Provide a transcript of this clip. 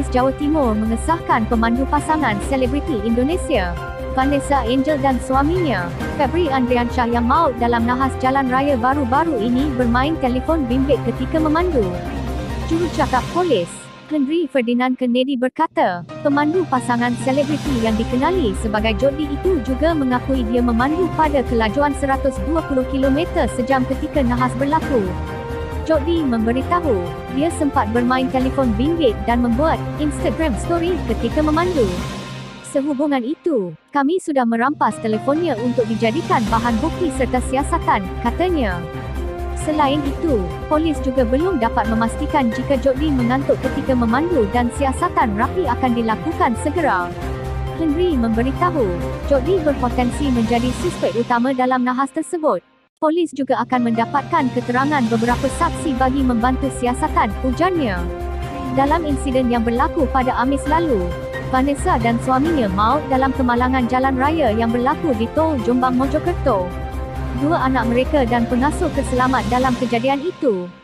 Jawa Timur mengesahkan pemandu pasangan selebriti Indonesia, Vanessa Angel dan suaminya, Febri Andriansyah yang maut dalam nahas jalan raya baru-baru ini bermain telefon bimbit ketika memandu. Jurucakap Polis, Henry Ferdinand Kennedy berkata, pemandu pasangan selebriti yang dikenali sebagai Jody itu juga mengakui dia memandu pada kelajuan 120 km sejam ketika nahas berlaku. Jody memberitahu, dia sempat bermain telefon bimbit dan membuat Instagram story ketika memandu. Sehubungan itu, kami sudah merampas telefonnya untuk dijadikan bahan bukti serta siasatan, katanya. Selain itu, polis juga belum dapat memastikan jika Jody mengantuk ketika memandu dan siasatan rapi akan dilakukan segera. Henry memberitahu, Jody berpotensi menjadi suspek utama dalam nahas tersebut. Polis juga akan mendapatkan keterangan beberapa saksi bagi membantu siasatan, ujarnya. Dalam insiden yang berlaku pada Khamis lalu, Vanessa dan suaminya maut dalam kemalangan jalan raya yang berlaku di Tol Jombang Mojokerto. Dua anak mereka dan pengasuh keselamat dalam kejadian itu